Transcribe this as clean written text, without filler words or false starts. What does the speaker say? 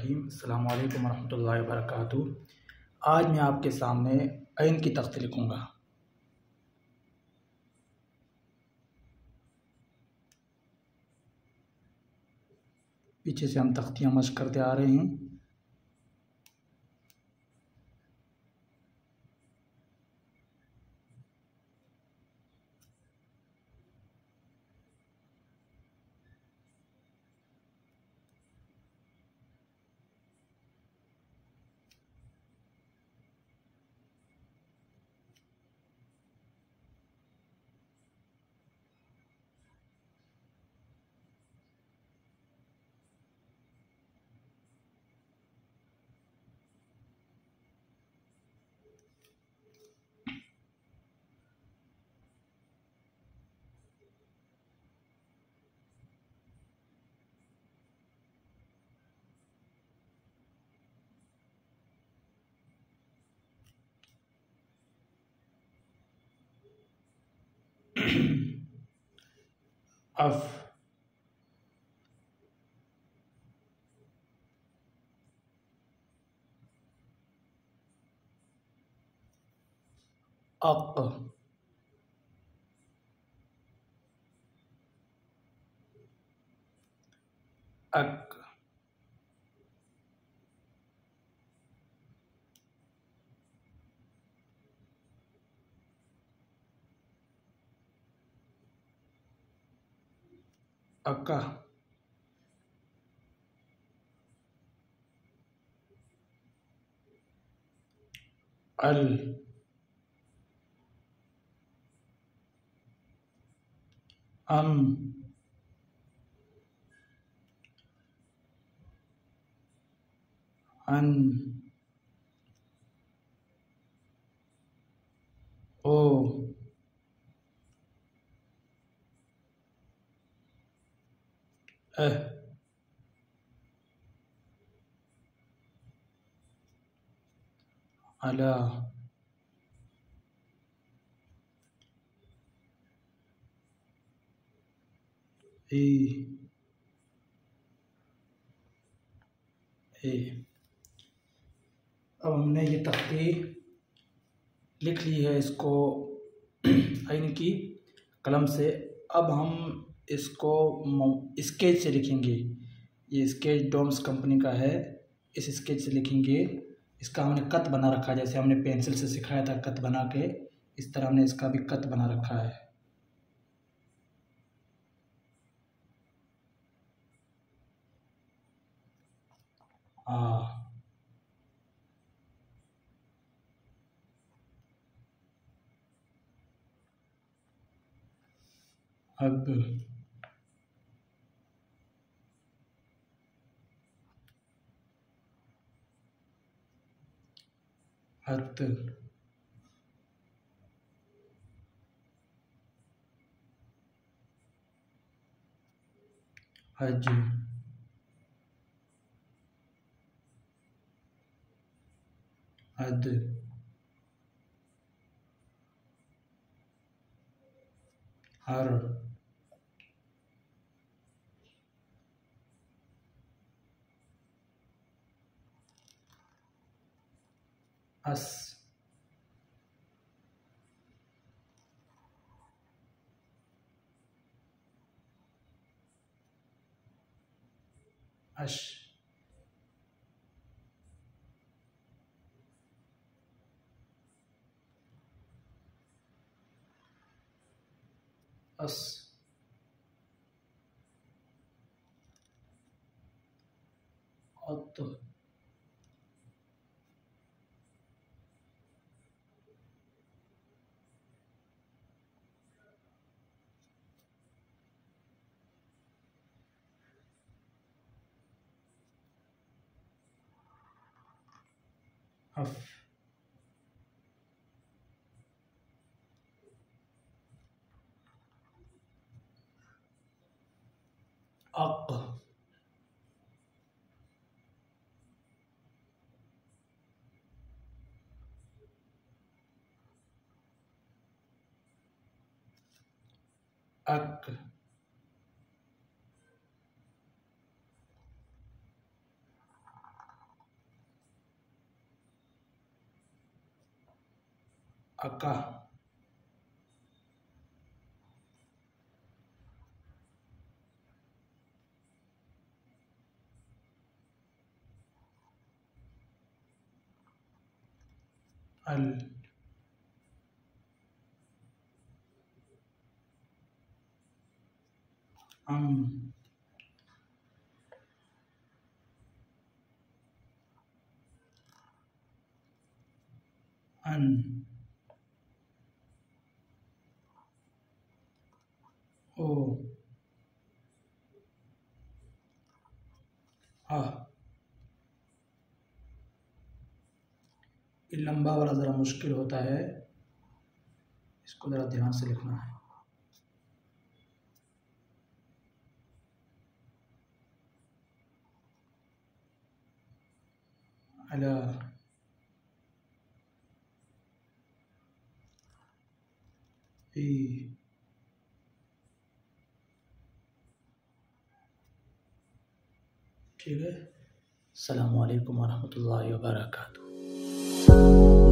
रहीम। अस्सलाम वालेकुम रहमतुल्लाहि व बरकातुहू। आज मैं आपके सामने ऐन की तख्ती लिखूँगा। पीछे से हम तख्तियाँ मश्क करते आ रहे हैं। अफ अक अक अका अल अम अन ओ अह अला ए ए। अब हमने ये तख्ती लिख ली है इसको ऐन की कलम से। अब हम इसको स्केच से लिखेंगे। ये स्केच डोम्स कंपनी का है। इस स्केच से लिखेंगे। इसका हमने कट बना रखा है, जैसे हमने पेंसिल से सिखाया था कट बना के, इस तरह हमने इसका भी कट बना रखा है। अब हत हज हद हर अस अश अस अत अफ अक अक अका, अल, अम, अन, ओ, आ। ये लंबा वाला ज़रा मुश्किल होता है, इसको ज़रा ध्यान से लिखना है। अला, ई। ठीक है। अस्सलामु अलैकुम वरहमतुल्लाहि वबरकातुहू।